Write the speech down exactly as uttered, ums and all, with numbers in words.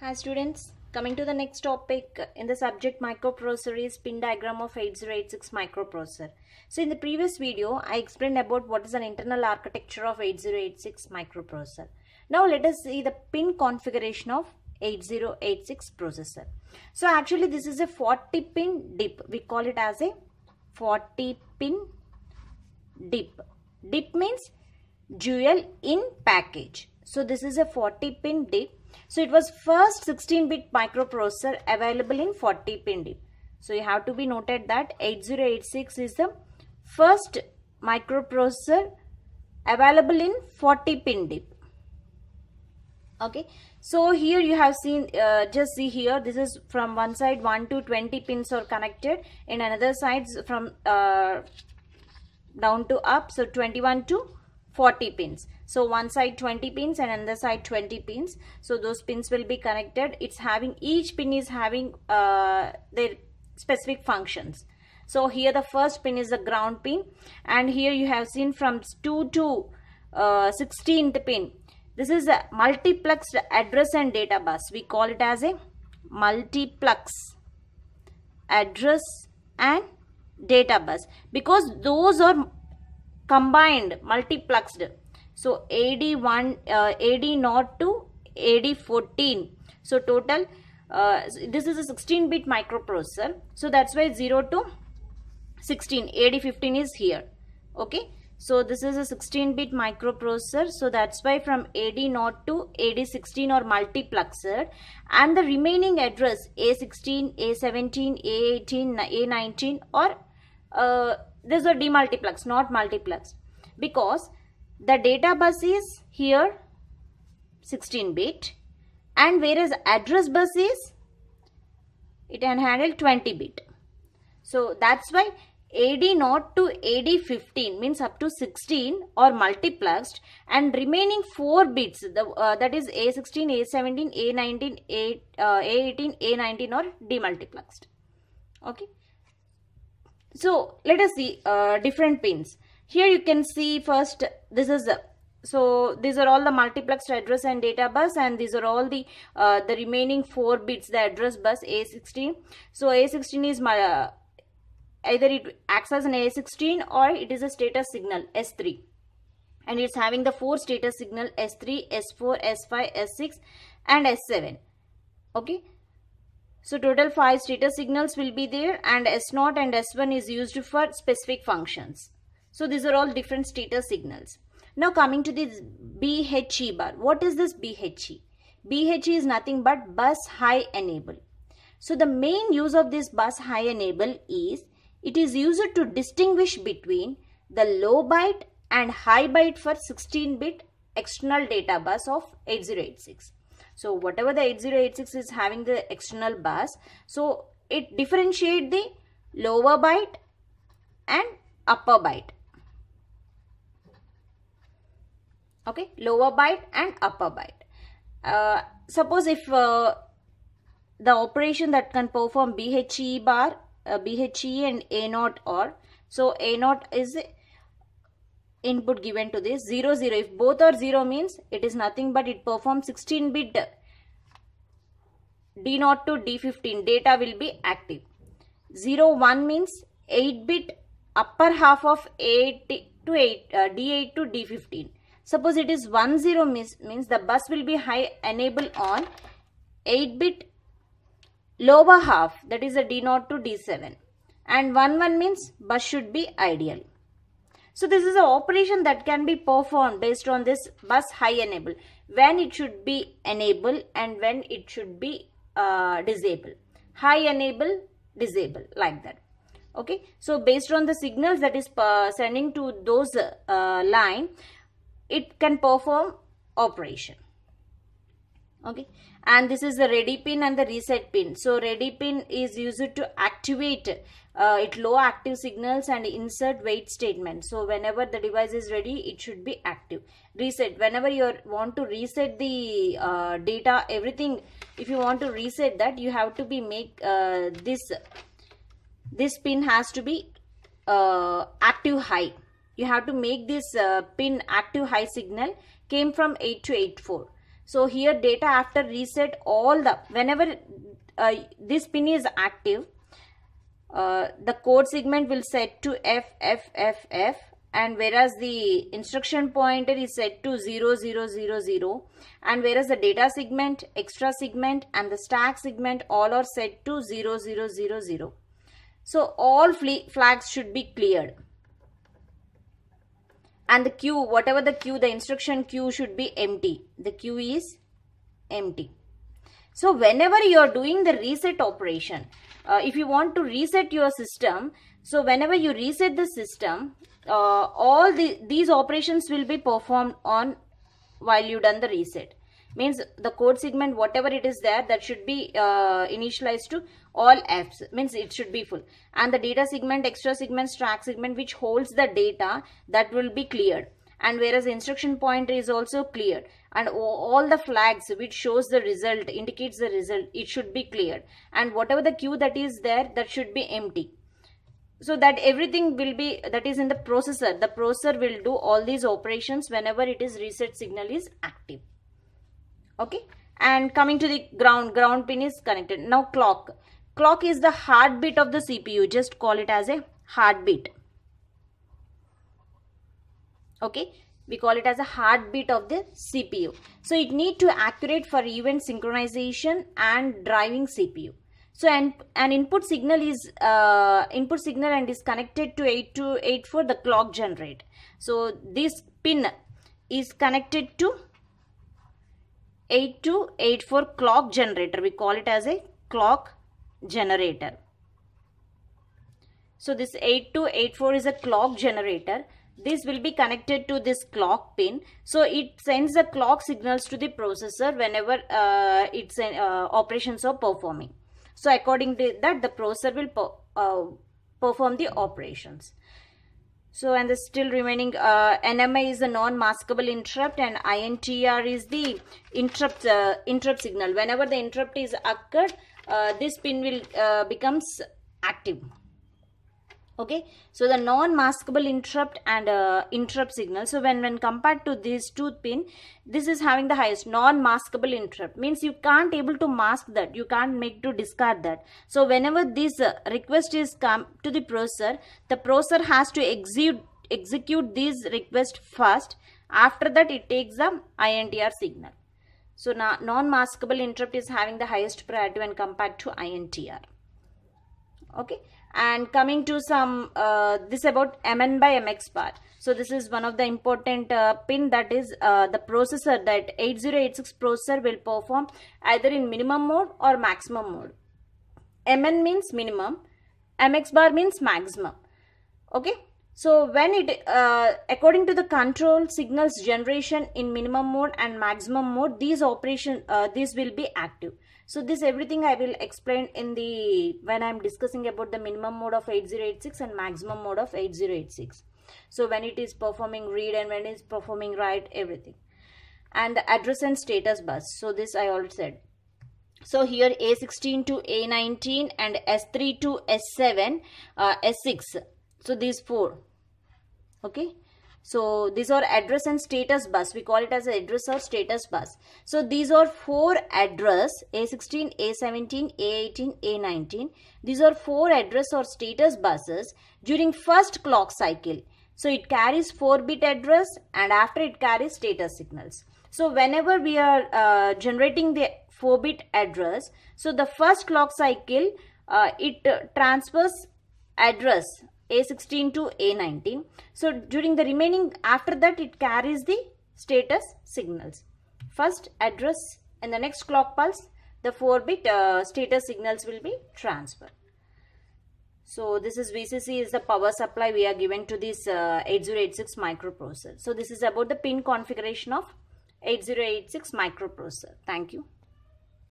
Hi students, coming to the next topic in the subject microprocessor is pin diagram of eighty eighty-six microprocessor. So in the previous video, I explained about what is an internal architecture of eighty eighty-six microprocessor. Now let us see the pin configuration of eighty eighty-six processor. So actually this is a forty pin DIP. We call it as a forty pin DIP. DIP means dual in package. So this is a forty pin DIP. So it was first sixteen bit microprocessor available in forty pin DIP. So you have to be noted that eighty eighty-six is the first microprocessor available in forty pin DIP. Okay, so here you have seen, uh, just see here, this is from one side one to twenty pins are connected, in another side from uh, down to up, so twenty-one to forty pins. So one side twenty pins and another side twenty pins. So those pins will be connected. It's having, each pin is having uh, their specific functions. So here the first pin is the ground pin, and here you have seen from two to uh, sixteenth pin. This is a multiplexed address and data bus. We call it as a multiplex address and data bus because those are combined, multiplexed. So A D one, uh, A D zero to A D fourteen. So total, uh, this is a sixteen bit microprocessor. So that's why zero to sixteen, A D fifteen is here. Okay. So this is a sixteen bit microprocessor. So that's why from A D zero to A D sixteen are multiplexed, and the remaining address A sixteen, A seventeen, A eighteen, A nineteen or uh, this is a demultiplex, not multiplex, because the data bus is here sixteen bit, and whereas address bus is, it can handle twenty bit. So that's why A D zero to A D fifteen means up to sixteen or multiplexed, and remaining four bits, the uh, that is A sixteen, A seventeen, A nineteen, A, uh, A eighteen, A nineteen or demultiplexed. Okay. So let us see uh, different pins. Here you can see first, this is the, so these are all the multiplexed address and data bus, and these are all the uh, the remaining four bits, the address bus A sixteen. So A sixteen is my uh, either it acts as an A sixteen or it is a status signal S three, and it's having the four status signal S three, S four, S five, S six and S seven. Okay. So total five status signals will be there, and S zero and S one is used for specific functions. So these are all different status signals. Now coming to this B H E bar. What is this B H E? B H E is nothing but bus high enable. So the main use of this bus high enable is, it is used to distinguish between the low byte and high byte for sixteen bit external data bus of eighty eighty-six. So whatever the eighty eighty-six is having the external bus, so it differentiate the lower byte and upper byte. Okay, lower byte and upper byte. Uh, suppose if uh, the operation that can perform B H E bar, uh, B H E and A zero or, so A zero is input given to this zero zero. If both are zero means it is nothing but it performs sixteen bit D zero to D fifteen, data will be active. zero one means eight bit upper half of eight to eight, uh, D eight to D fifteen. Suppose it is one zero means, means the bus will be high enable on eight bit lower half, that is a D zero to D seven, and one one means bus should be ideal. So this is an operation that can be performed based on this bus high enable, when it should be enable and when it should be uh, disable. High enable, disable, like that. Okay. So based on the signals that is uh, sending to those uh, line, it can perform operation. Okay. And this is the ready pin and the reset pin. So ready pin is used to activate uh, it low active signals and insert wait statement. So whenever the device is ready, it should be active. Reset, whenever you want to reset the uh, data, everything, if you want to reset that, you have to be make uh, this this pin has to be uh, active high. You have to make this uh, pin active high signal came from eight to eighty-four. So here data after reset, all the whenever uh, this pin is active, uh, the code segment will set to F F F F, and whereas the instruction pointer is set to zero zero zero zero, and whereas the data segment, extra segment and the stack segment all are set to zero zero zero zero. So all flags should be cleared, and the queue, whatever the queue, the instruction queue should be empty. The queue is empty. So whenever you are doing the reset operation, uh, if you want to reset your system, so whenever you reset the system, uh, all the these operations will be performed on while you done the reset. Means the code segment, whatever it is there, that should be uh, initialized to all F's, means it should be full, and the data segment, extra segment, stack segment which holds the data, that will be cleared, and whereas the instruction pointer is also cleared, and all the flags which shows the result, indicates the result, it should be cleared, and whatever the queue that is there, that should be empty. So that everything will be, that is in the processor, the processor will do all these operations whenever it is reset signal is active. Okay, and coming to the ground, ground pin is connected. Now clock, clock is the heartbeat of the C P U, just call it as a heartbeat. Okay, we call it as a heartbeat of the C P U. So it need to accurate for event synchronization and driving C P U. So an, an input signal is uh, input signal and is connected to eight two eight four, the clock generate. So this pin is connected to eight two eight four clock generator. We call it as a clock generator. So this eight two eight four is a clock generator. This will be connected to this clock pin. So it sends the clock signals to the processor whenever uh, its uh, operations are performing. So according to that, the processor will per, uh, perform the operations. So, and the still remaining uh, N M I is a non-maskable interrupt, and I N T R is the interrupt uh, interrupt signal. Whenever the interrupt is occurred, uh, this pin will uh, becomes active. Okay, so the non-maskable interrupt and uh, interrupt signal. So when when compared to these two pin, this is having the highest. Non-maskable interrupt means you can't able to mask that, you can't make to discard that. So whenever this uh, request is come to the processor, the processor has to execute execute this request first. After that, it takes the I N T R signal. So now non-maskable interrupt is having the highest priority when compared to I N T R. Okay. And coming to some uh, this about M N by M X bar. So this is one of the important uh, pin, that is uh, the processor, that eight zero eight six processor will perform either in minimum mode or maximum mode. M N means minimum, M X bar means maximum. Okay, so when it uh, according to the control signals generation in minimum mode and maximum mode, these operation uh, these will be active. So this everything I will explain in the when I am discussing about the minimum mode of eight zero eight six and maximum mode of eight zero eight six. So when it is performing read and when it is performing write, everything. And the address and status bus. So this I already said. So here A sixteen to A nineteen and S three to S seven, uh, S six. So these four. Okay. So these are address and status bus. We call it as address or status bus. So these are four address, A sixteen, A seventeen, A eighteen, A nineteen. These are four address or status buses during first clock cycle. So it carries four bit address and after it carries status signals. So whenever we are uh, generating the four bit address, so the first clock cycle, uh, it uh, transfers address A sixteen to A nineteen. So during the remaining, after that it carries the status signals. First address and the next clock pulse, the four bit uh, status signals will be transferred. So this is V C C is the power supply we are given to this uh, eight zero eight six microprocessor. So this is about the pin configuration of eight zero eight six microprocessor. Thank you.